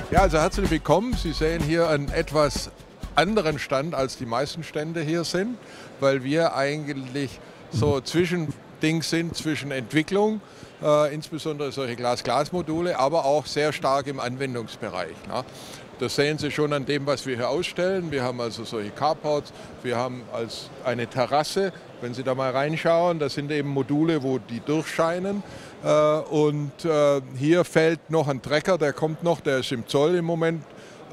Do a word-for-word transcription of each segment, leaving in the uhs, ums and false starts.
Ja, also herzlich willkommen. Sie sehen hier einen etwas anderen Stand, als die meisten Stände hier sind, weil wir eigentlich so Zwischending sind zwischen Entwicklung, äh, insbesondere solche Glas-Glas-Module, aber auch sehr stark im Anwendungsbereich. Ne? Das sehen Sie schon an dem, was wir hier ausstellen. Wir haben also solche Carports, wir haben als eine Terrasse, wenn Sie da mal reinschauen, das sind eben Module, wo die durchscheinen. Und hier fällt noch ein Trecker, der kommt noch, der ist im Zoll im Moment.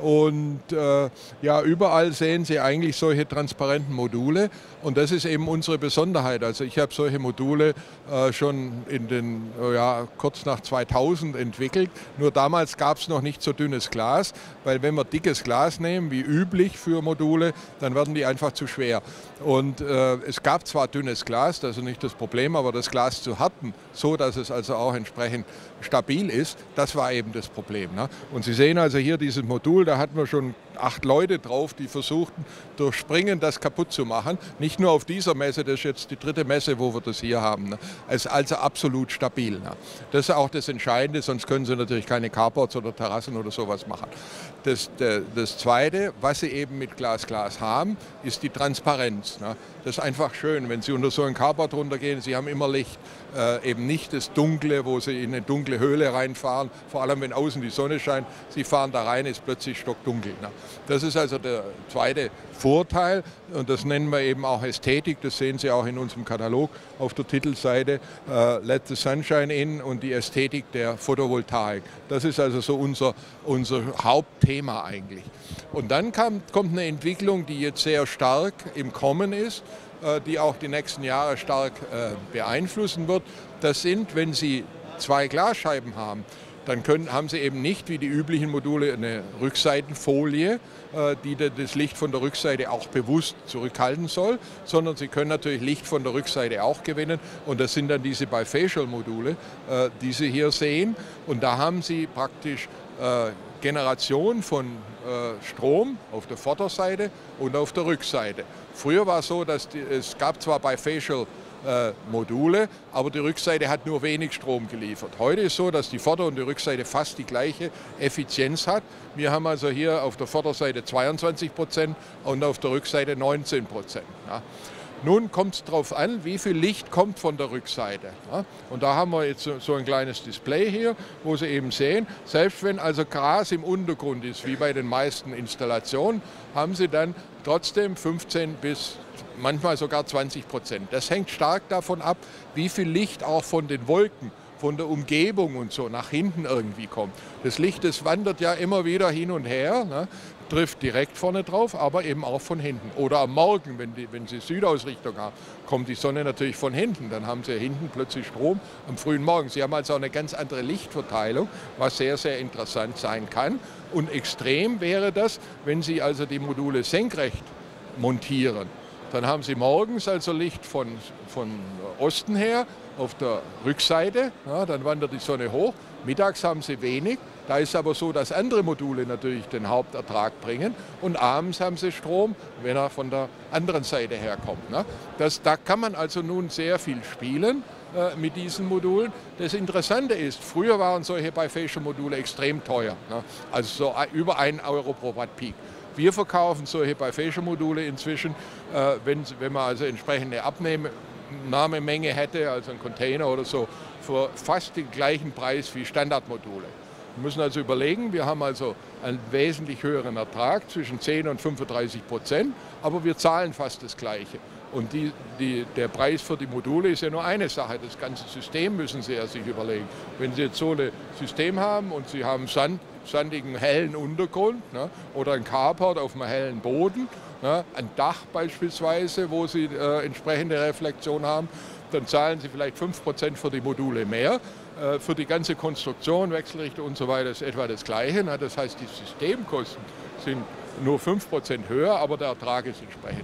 Und äh, ja, überall sehen Sie eigentlich solche transparenten Module und das ist eben unsere Besonderheit. Also ich habe solche Module äh, schon in den, äh, ja, kurz nach zweitausend entwickelt. Nur damals gab es noch nicht so dünnes Glas, weil wenn wir dickes Glas nehmen, wie üblich für Module, dann werden die einfach zu schwer. Und äh, es gab zwar dünnes Glas, das ist nicht das Problem, aber das Glas zu härten, so dass es also auch entsprechend stabil ist, das war eben das Problem. Ne? Und Sie sehen also hier dieses Modul, da hatten wir schon acht Leute drauf, die versuchten, durch Springen das kaputt zu machen. Nicht nur auf dieser Messe, das ist jetzt die dritte Messe, wo wir das hier haben. Ne? Es ist also absolut stabil. Ne? Das ist auch das Entscheidende, sonst können Sie natürlich keine Carports oder Terrassen oder sowas machen. Das, das Zweite, was Sie eben mit Glas-Glas haben, ist die Transparenz. Ne? Das ist einfach schön, wenn Sie unter so ein Carport runtergehen, Sie haben immer Licht. Äh, eben nicht das Dunkle, wo Sie in eine dunkle Höhle reinfahren, vor allem wenn außen die Sonne scheint, Sie fahren da rein, ist plötzlich stockdunkel. Ne? Das ist also der zweite Vorteil und das nennen wir eben auch Ästhetik, das sehen Sie auch in unserem Katalog auf der Titelseite, äh, Let the Sunshine in und die Ästhetik der Photovoltaik. Das ist also so unser, unser Hauptthema eigentlich. Und dann kam, kommt eine Entwicklung, die jetzt sehr stark im Kommen ist, die auch die nächsten Jahre stark äh, beeinflussen wird. Das sind, wenn Sie zwei Glasscheiben haben, dann können, haben Sie eben nicht wie die üblichen Module eine Rückseitenfolie, äh, die das Licht von der Rückseite auch bewusst zurückhalten soll, sondern Sie können natürlich Licht von der Rückseite auch gewinnen und das sind dann diese Bifacial-Module, äh, die Sie hier sehen und da haben Sie praktisch äh, Generation von äh, Strom auf der Vorderseite und auf der Rückseite. Früher war es so, dass die, es gab zwar Bifacial äh, Module, aber die Rückseite hat nur wenig Strom geliefert. Heute ist es so, dass die Vorder- und die Rückseite fast die gleiche Effizienz hat. Wir haben also hier auf der Vorderseite zweiundzwanzig Prozent und auf der Rückseite neunzehn Prozent. Ja. Nun kommt es darauf an, wie viel Licht kommt von der Rückseite. Ja? Und da haben wir jetzt so ein kleines Display hier, wo Sie eben sehen, selbst wenn also Gras im Untergrund ist, wie bei den meisten Installationen, haben Sie dann trotzdem fünfzehn bis manchmal sogar zwanzig Prozent. Das hängt stark davon ab, wie viel Licht auch von den Wolken, von der Umgebung und so nach hinten irgendwie kommt. Das Licht, das wandert ja immer wieder hin und her, ne? Trifft direkt vorne drauf, aber eben auch von hinten. Oder am Morgen, wenn, die, wenn Sie Südausrichtung haben, kommt die Sonne natürlich von hinten. Dann haben Sie hinten plötzlich Strom am frühen Morgen. Sie haben also eine ganz andere Lichtverteilung, was sehr, sehr interessant sein kann. Und extrem wäre das, wenn Sie also die Module senkrecht montieren. Dann haben Sie morgens also Licht von, von Osten her auf der Rückseite, ja, dann wandert die Sonne hoch. Mittags haben Sie wenig, da ist aber so, dass andere Module natürlich den Hauptertrag bringen und abends haben Sie Strom, wenn er von der anderen Seite herkommt. Ne? Das, da kann man also nun sehr viel spielen äh, mit diesen Modulen. Das Interessante ist, früher waren solche Bifacial-Module extrem teuer, ne? Also so über einen Euro pro Watt Peak. Wir verkaufen solche Bifacial-Module inzwischen, äh, wenn, wenn man also entsprechende Abnahmemenge hätte, also ein Container oder so, für fast den gleichen Preis wie Standardmodule. Wir müssen also überlegen, wir haben also einen wesentlich höheren Ertrag, zwischen zehn und fünfunddreißig Prozent, aber wir zahlen fast das Gleiche. Und die, die, der Preis für die Module ist ja nur eine Sache, das ganze System müssen Sie ja sich überlegen. Wenn Sie jetzt so ein System haben und Sie haben Sand, sandigen, hellen Untergrund, ne, oder ein Carport auf einem hellen Boden, ne, ein Dach beispielsweise, wo Sie äh, entsprechende Reflexion haben, dann zahlen Sie vielleicht fünf Prozent für die Module mehr. Äh, für die ganze Konstruktion, Wechselrichter und so weiter ist etwa das Gleiche. Ne? Das heißt, die Systemkosten sind nur fünf Prozent höher, aber der Ertrag ist entsprechend.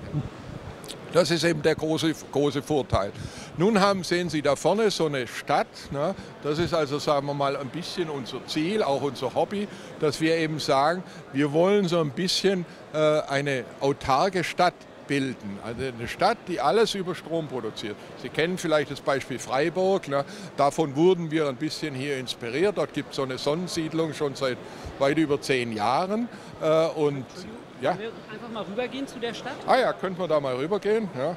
Das ist eben der große, große Vorteil. Nun haben, sehen Sie da vorne so eine Stadt. Ne? Das ist also, sagen wir mal, ein bisschen unser Ziel, auch unser Hobby, dass wir eben sagen, wir wollen so ein bisschen äh, eine autarke Stadt bilden. Also eine Stadt, die alles über Strom produziert. Sie kennen vielleicht das Beispiel Freiburg. Ne? Davon wurden wir ein bisschen hier inspiriert. Dort gibt es so eine Sonnensiedlung schon seit weit über zehn Jahren. Äh, und, ja. Können wir einfach mal rübergehen zu der Stadt? Ah ja, könnten wir da mal rübergehen. Ja.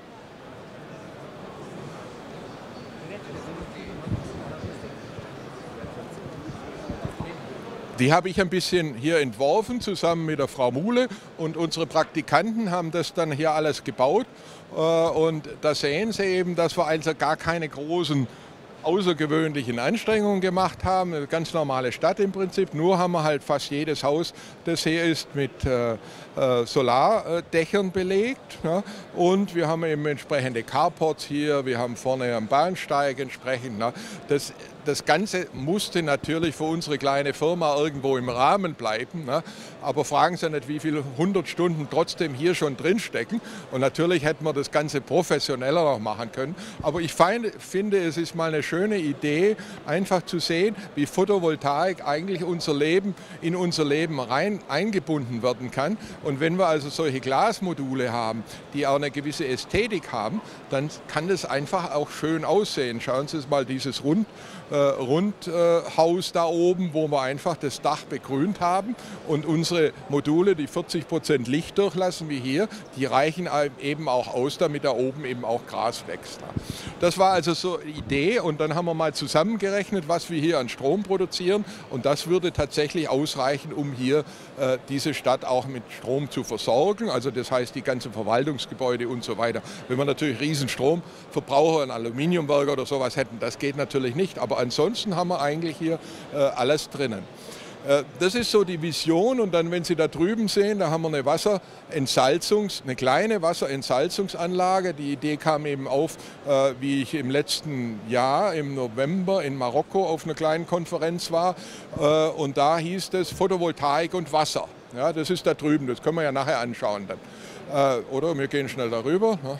Die habe ich ein bisschen hier entworfen, zusammen mit der Frau Muhle, und unsere Praktikanten haben das dann hier alles gebaut. Und da sehen Sie eben, dass wir also gar keine großen außergewöhnlichen Anstrengungen gemacht haben. Eine ganz normale Stadt im Prinzip. Nur haben wir halt fast jedes Haus, das hier ist, mit äh, äh, Solardächern belegt. Ja. Und wir haben eben entsprechende Carports hier. Wir haben vorne am Bahnsteig entsprechend. Ja. Das, das Ganze musste natürlich für unsere kleine Firma irgendwo im Rahmen bleiben. Ja. Aber fragen Sie nicht, wie viele hundert Stunden trotzdem hier schon drinstecken. Und natürlich hätten wir das Ganze professioneller noch machen können. Aber ich find, finde, es ist mal eine schöne Idee, einfach zu sehen, wie Photovoltaik eigentlich unser Leben, in unser Leben rein eingebunden werden kann. Und wenn wir also solche Glasmodule haben, die auch eine gewisse Ästhetik haben, dann kann das einfach auch schön aussehen. Schauen Sie mal dieses Rund, äh, Rundhaus äh, da oben, wo wir einfach das Dach begrünt haben, und unsere Module, die vierzig Prozent Licht durchlassen wie hier, die reichen eben auch aus, damit da oben eben auch Gras wächst. Das war also so eine Idee, und dann haben wir mal zusammengerechnet, was wir hier an Strom produzieren, und das würde tatsächlich ausreichen, um hier äh, diese Stadt auch mit Strom zu versorgen, also das heißt die ganzen Verwaltungsgebäude und so weiter. Wenn wir natürlich riesen Stromverbraucher, ein Aluminiumwerk oder sowas hätten, das geht natürlich nicht, aber ansonsten haben wir eigentlich hier äh, alles drinnen. Das ist so die Vision, und dann, wenn Sie da drüben sehen, da haben wir eine Wasserentsalzungs, eine kleine Wasserentsalzungsanlage. Die Idee kam eben auf, äh, wie ich im letzten Jahr im November in Marokko auf einer kleinen Konferenz war, äh, und da hieß es Photovoltaik und Wasser. Ja, das ist da drüben, das können wir ja nachher anschauen dann. Äh, oder wir gehen schnell darüber. Ja.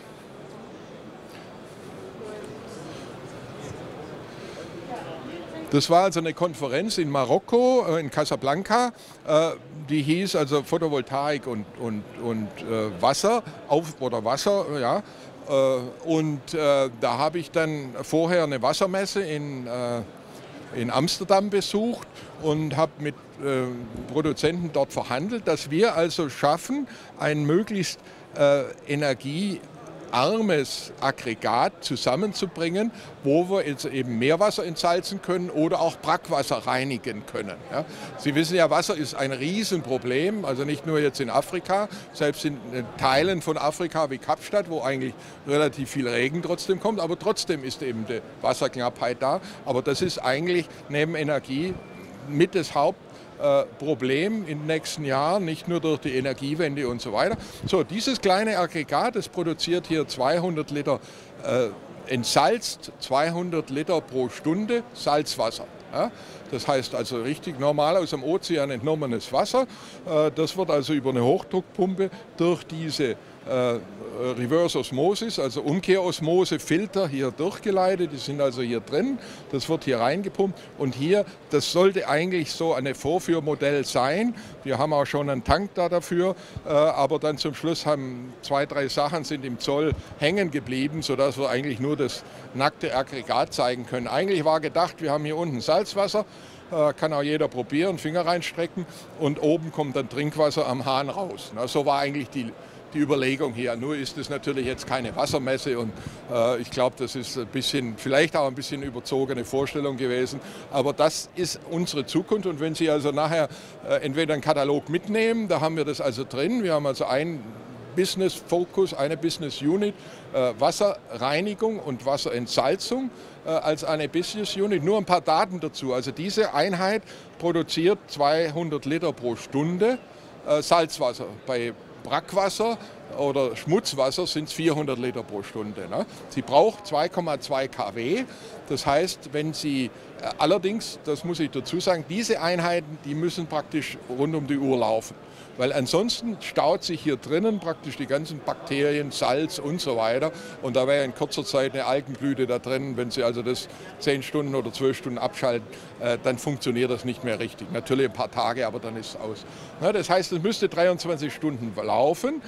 Das war also eine Konferenz in Marokko, in Casablanca, die hieß also Photovoltaik und, und, und Wasser, auf, oder Wasser, ja. Und da habe ich dann vorher eine Wassermesse in, in Amsterdam besucht und habe mit Produzenten dort verhandelt, dass wir also schaffen, ein möglichst Energie armes Aggregat zusammenzubringen, wo wir jetzt eben Meerwasser entsalzen können oder auch Brackwasser reinigen können. Ja. Sie wissen ja, Wasser ist ein Riesenproblem, also nicht nur jetzt in Afrika, selbst in Teilen von Afrika wie Kapstadt, wo eigentlich relativ viel Regen trotzdem kommt, aber trotzdem ist eben die Wasserknappheit da. Aber das ist eigentlich neben Energie mit das Haupt Problem in den nächsten Jahren, nicht nur durch die Energiewende und so weiter. So, dieses kleine Aggregat, das produziert hier zweihundert Liter, äh, entsalzt zweihundert Liter pro Stunde Salzwasser. Ja? Das heißt also richtig normal aus dem Ozean entnommenes Wasser. Äh, das wird also über eine Hochdruckpumpe durch diese äh, Reverse Osmosis, also Umkehrosmose, Filter hier durchgeleitet, die sind also hier drin, das wird hier reingepumpt, und hier, das sollte eigentlich so ein Vorführmodell sein. Wir haben auch schon einen Tank da dafür, äh, aber dann zum Schluss haben zwei, drei Sachen sind im Zoll hängen geblieben, sodass wir eigentlich nur das nackte Aggregat zeigen können. Eigentlich war gedacht, wir haben hier unten Salzwasser, äh, kann auch jeder probieren, Finger reinstrecken, und oben kommt dann Trinkwasser am Hahn raus. Na, so war eigentlich die Die Überlegung hier. Nur ist es natürlich jetzt keine Wassermesse, und äh, ich glaube, das ist ein bisschen, vielleicht auch ein bisschen überzogene Vorstellung gewesen. Aber das ist unsere Zukunft, und wenn Sie also nachher äh, entweder einen Katalog mitnehmen, da haben wir das also drin. Wir haben also ein Business Focus, eine Business Unit, äh, Wasserreinigung und Wasserentsalzung äh, als eine Business Unit. Nur ein paar Daten dazu. Also diese Einheit produziert zweihundert Liter pro Stunde äh, Salzwasser. Bei Brackwasser oder Schmutzwasser sind es vierhundert Liter pro Stunde. Ne? Sie braucht zwei Komma zwei Kilowatt. Das heißt, wenn Sie äh, allerdings, das muss ich dazu sagen, diese Einheiten, die müssen praktisch rund um die Uhr laufen. Weil ansonsten staut sich hier drinnen praktisch die ganzen Bakterien, Salz und so weiter. Und da wäre in kurzer Zeit eine Algenblüte da drin. Wenn Sie also das zehn Stunden oder zwölf Stunden abschalten, äh, dann funktioniert das nicht mehr richtig. Natürlich ein paar Tage, aber dann ist es aus. Ja, das heißt, es müsste dreiundzwanzig Stunden laufen. Wir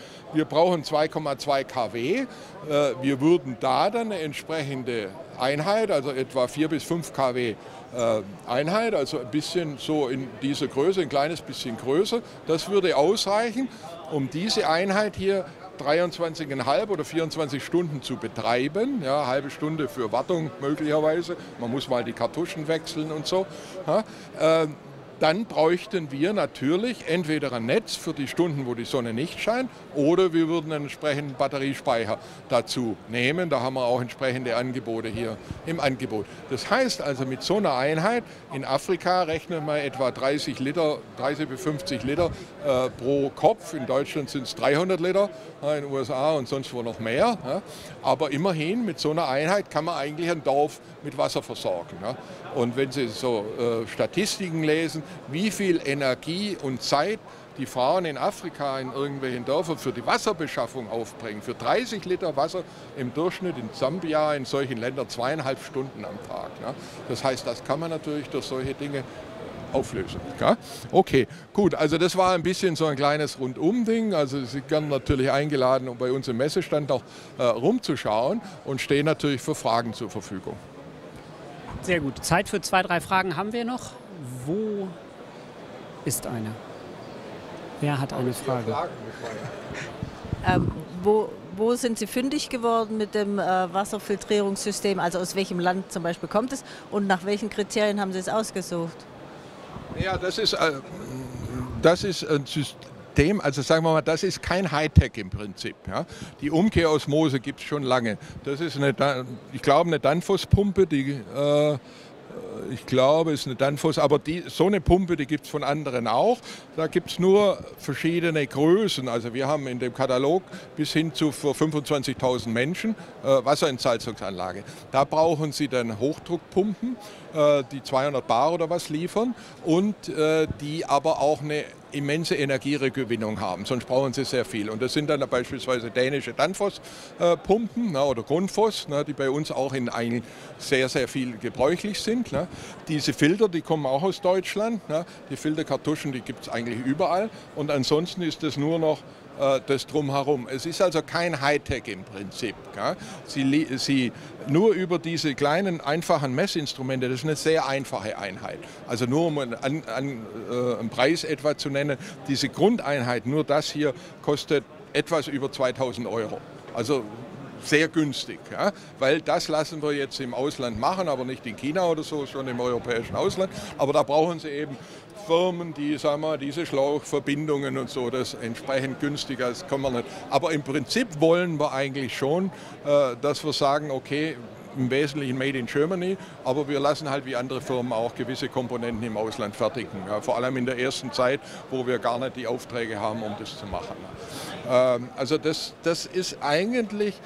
brauchen zwei Komma zwei Kilowatt. Äh, wir würden da dann eine entsprechende Einheit, also etwa vier bis fünf Kilowatt äh, Einheit, also ein bisschen so in dieser Größe, ein kleines bisschen größer. Das würde ausreichen, um diese Einheit hier dreiundzwanzig Komma fünf oder vierundzwanzig Stunden zu betreiben. Ja, eine halbe Stunde für Wartung möglicherweise. Man muss mal die Kartuschen wechseln und so. Ja, äh, dann bräuchten wir natürlich entweder ein Netz für die Stunden, wo die Sonne nicht scheint, oder wir würden einen entsprechenden Batteriespeicher dazu nehmen. Da haben wir auch entsprechende Angebote hier im Angebot. Das heißt also, mit so einer Einheit in Afrika rechnen wir etwa dreißig Liter, dreißig bis fünfzig Liter äh, pro Kopf. In Deutschland sind es dreihundert Liter, in den U S A und sonst wo noch mehr. Ja. Aber immerhin, mit so einer Einheit kann man eigentlich ein Dorf mit Wasser versorgen. Ja. Und wenn Sie so äh, Statistiken lesen, wie viel Energie und Zeit die Frauen in Afrika in irgendwelchen Dörfern für die Wasserbeschaffung aufbringen, für dreißig Liter Wasser im Durchschnitt in Sambia, in solchen Ländern zweieinhalb Stunden am Tag. Ja. Das heißt, das kann man natürlich durch solche Dinge auflösen. Ja. Okay, gut, also das war ein bisschen so ein kleines Rundum-Ding. Also Sie werden natürlich eingeladen, um bei uns im Messestand auch äh, rumzuschauen und stehen natürlich für Fragen zur Verfügung. Sehr gut. Zeit für zwei, drei Fragen haben wir noch. Wo ist eine? Wer hat eine Frage? Ähm, wo, wo sind Sie fündig geworden mit dem äh, Wasserfiltrierungssystem? Also aus welchem Land zum Beispiel kommt es und nach welchen Kriterien haben Sie es ausgesucht? Ja, das ist, äh, das ist ein System, also sagen wir mal, das ist kein Hightech im Prinzip. Ja. Die Umkehrosmose gibt es schon lange. Das ist eine, ich glaube, eine Danfoss-Pumpe, die äh, ich glaube, es ist eine Danfoss, aber die, so eine Pumpe, die gibt es von anderen auch. Da gibt es nur verschiedene Größen. Also wir haben in dem Katalog bis hin zu für fünfundzwanzigtausend Menschen äh, Wasserentsalzungsanlage. Da brauchen Sie dann Hochdruckpumpen, äh, die zweihundert Bar oder was liefern und äh, die aber auch eine immense Energiegewinnung haben, sonst brauchen sie sehr viel. Und das sind dann beispielsweise dänische Danfoss-Pumpen äh, oder Grundfos, ne, die bei uns auch in eigentlich sehr, sehr viel gebräuchlich sind. Ne. Diese Filter, die kommen auch aus Deutschland. Ne. Die Filterkartuschen, die gibt es eigentlich überall. Und ansonsten ist das nur noch äh, das Drumherum. Es ist also kein Hightech im Prinzip. Ja. Sie, sie nur über diese kleinen, einfachen Messinstrumente, das ist eine sehr einfache Einheit. Also nur um einen, an, an, äh, einen Preis etwa zu nennen, diese Grundeinheit, nur das hier kostet etwas über zweitausend Euro. Also sehr günstig, ja? Weil das lassen wir jetzt im Ausland machen, aber nicht in China oder so, schon im europäischen Ausland. Aber da brauchen Sie eben Firmen, die, sagen wir, diese Schlauchverbindungen und so, das entsprechend günstiger, das kann man nicht. Aber im Prinzip wollen wir eigentlich schon, äh, dass wir sagen, okay, im Wesentlichen made in Germany, aber wir lassen halt wie andere Firmen auch gewisse Komponenten im Ausland fertigen. Ja, vor allem in der ersten Zeit, wo wir gar nicht die Aufträge haben, um das zu machen. Ähm, also das, das ist eigentlich,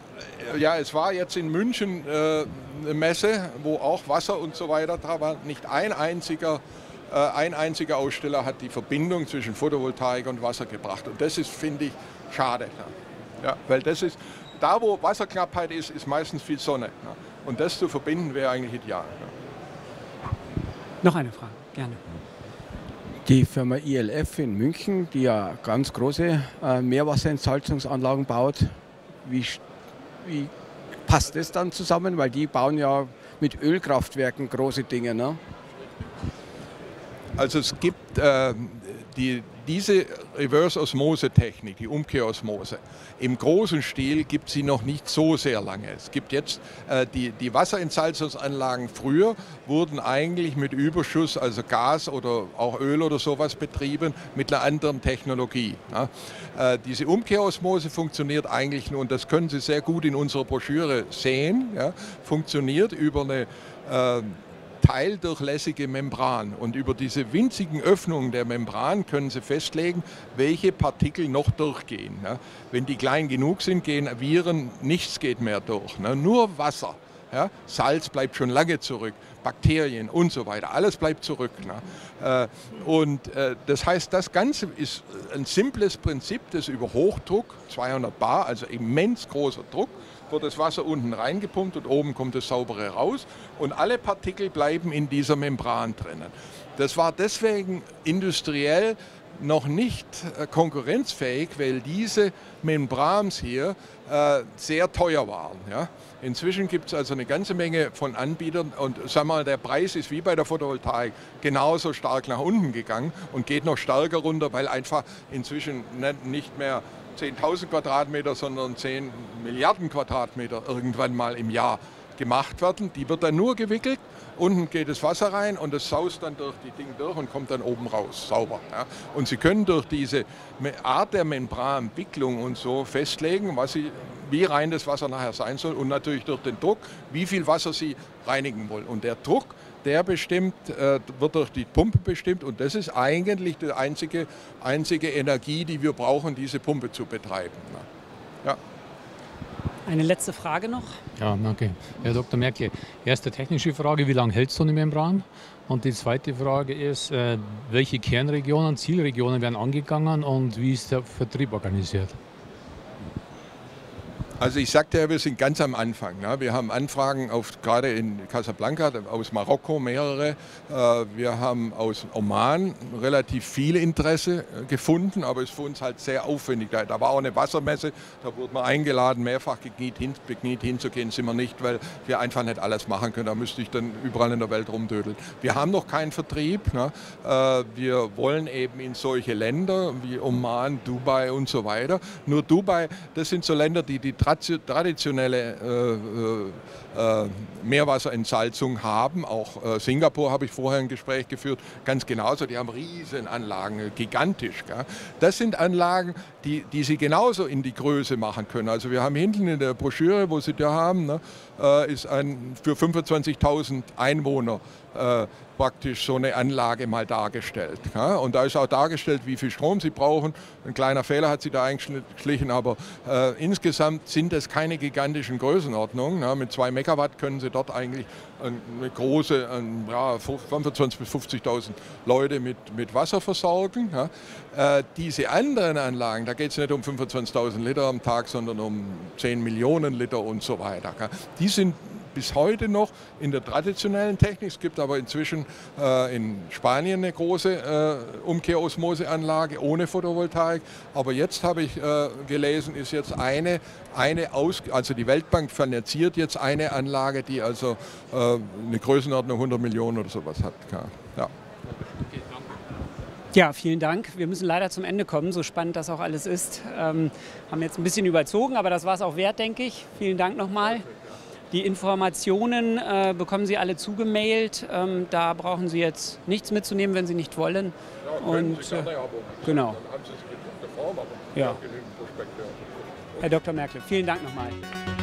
ja, es war jetzt in München äh, eine Messe, wo auch Wasser und so weiter da war. Nicht ein einziger, äh, ein einziger Aussteller hat die Verbindung zwischen Photovoltaik und Wasser gebracht. Und das ist, finde ich, schade. Ja, weil das ist, da wo Wasserknappheit ist, ist meistens viel Sonne. Ja. Und das zu verbinden wäre eigentlich ideal. Ja. Noch eine Frage, gerne. Die Firma I L F in München, die ja ganz große äh, Meerwasserentsalzungsanlagen baut, wie, wie passt das dann zusammen? Weil die bauen ja mit Ölkraftwerken große Dinge, ne? Also es gibt äh, die, diese Reverse-Osmose-Technik, die Umkehrosmose, im großen Stil gibt sie noch nicht so sehr lange. Es gibt jetzt äh, die, die Wasserentsalzungsanlagen früher wurden eigentlich mit Überschuss, also Gas oder auch Öl oder sowas betrieben, mit einer anderen Technologie. Ja. Äh, diese Umkehrosmose funktioniert eigentlich nur, und das können Sie sehr gut in unserer Broschüre sehen, ja, funktioniert über eine äh, teildurchlässige Membran. Und über diese winzigen Öffnungen der Membran können Sie festlegen, welche Partikel noch durchgehen. Ja. Wenn die klein genug sind, gehen Viren, nichts geht mehr durch. Ne. Nur Wasser. Ja. Salz bleibt schon lange zurück, Bakterien und so weiter, alles bleibt zurück. Ne. Äh, und äh, das heißt, das Ganze ist ein simples Prinzip, das über Hochdruck, zweihundert Bar, also immens großer Druck, wird das Wasser unten reingepumpt und oben kommt das saubere raus und alle Partikel bleiben in dieser Membran drinnen. Das war deswegen industriell noch nicht äh, konkurrenzfähig, weil diese Membrans hier äh, sehr teuer waren. Ja? Inzwischen gibt es also eine ganze Menge von Anbietern und sag mal, der Preis ist wie bei der Photovoltaik genauso stark nach unten gegangen und geht noch stärker runter, weil einfach inzwischen nicht mehr zehntausend Quadratmeter, sondern zehn Milliarden Quadratmeter irgendwann mal im Jahr gemacht werden. Die wird dann nur gewickelt, unten geht das Wasser rein und das saust dann durch die Dinge durch und kommt dann oben raus, sauber. Ja. Und Sie können durch diese Art der Membranwicklung und so festlegen, was Sie, wie rein das Wasser nachher sein soll und natürlich durch den Druck, wie viel Wasser Sie reinigen wollen. Und der Druck, der bestimmt, äh, wird durch die Pumpe bestimmt und das ist eigentlich die einzige, einzige Energie, die wir brauchen, diese Pumpe zu betreiben. Ja. Eine letzte Frage noch. Ja, danke. Herr Doktor Merkle, erste technische Frage, wie lange hält so eine Membran? Und die zweite Frage ist, äh, welche Kernregionen, Zielregionen werden angegangen und wie ist der Vertrieb organisiert? Also ich sagte ja, wir sind ganz am Anfang. Ne? Wir haben Anfragen auf, gerade in Casablanca, aus Marokko mehrere. Äh, wir haben aus Oman relativ viel Interesse gefunden, aber es ist für uns halt sehr aufwendig. Da, da war auch eine Wassermesse, da wurde man eingeladen, mehrfach gekniet, hin, bekniet hinzugehen, sind wir nicht, weil wir einfach nicht alles machen können. Da müsste ich dann überall in der Welt rumdödeln. Wir haben noch keinen Vertrieb. Ne? Äh, wir wollen eben in solche Länder wie Oman, Dubai und so weiter. Nur Dubai, das sind so Länder, die die traditionelle äh, äh, Meerwasserentsalzung haben. Auch äh, Singapur habe ich vorher ein Gespräch geführt, ganz genauso. Die haben riesen Anlagen, gigantisch. Gell? Das sind Anlagen, die, die sie genauso in die Größe machen können. Also wir haben hinten in der Broschüre, wo Sie da haben, ne, äh, ist ein für fünfundzwanzigtausend Einwohner äh, praktisch so eine Anlage mal dargestellt. Ja? Und da ist auch dargestellt, wie viel Strom Sie brauchen. Ein kleiner Fehler hat sie da eingeschlichen, aber äh, insgesamt sind es keine gigantischen Größenordnungen. Ja? Mit zwei Megawatt können Sie dort eigentlich eine große, ein, ja, fünfundzwanzigtausend bis fünfzigtausend Leute mit, mit Wasser versorgen. Ja? Äh, diese anderen Anlagen, da geht es nicht um fünfundzwanzigtausend Liter am Tag, sondern um zehn Millionen Liter und so weiter. Ja? Die sind bis heute noch in der traditionellen Technik. Es gibt aber inzwischen äh, in Spanien eine große äh, Umkehrosmoseanlage ohne Photovoltaik. Aber jetzt habe ich äh, gelesen, ist jetzt eine, eine Aus, also die Weltbank finanziert jetzt eine Anlage, die also äh, eine Größenordnung hundert Millionen oder sowas hat. Ja. Ja, vielen Dank. Wir müssen leider zum Ende kommen, so spannend das auch alles ist. Ähm, haben jetzt ein bisschen überzogen, aber das war es auch wert, denke ich. Vielen Dank nochmal. Die Informationen äh, bekommen Sie alle zugemailt. Ähm, da brauchen Sie jetzt nichts mitzunehmen, wenn Sie nicht wollen. Ja, und, Sie gerne, äh, aber genau. Dann haben Sie es in der Form, aber ja. genügend Prospekte. Herr Doktor Merkle, vielen Dank nochmal.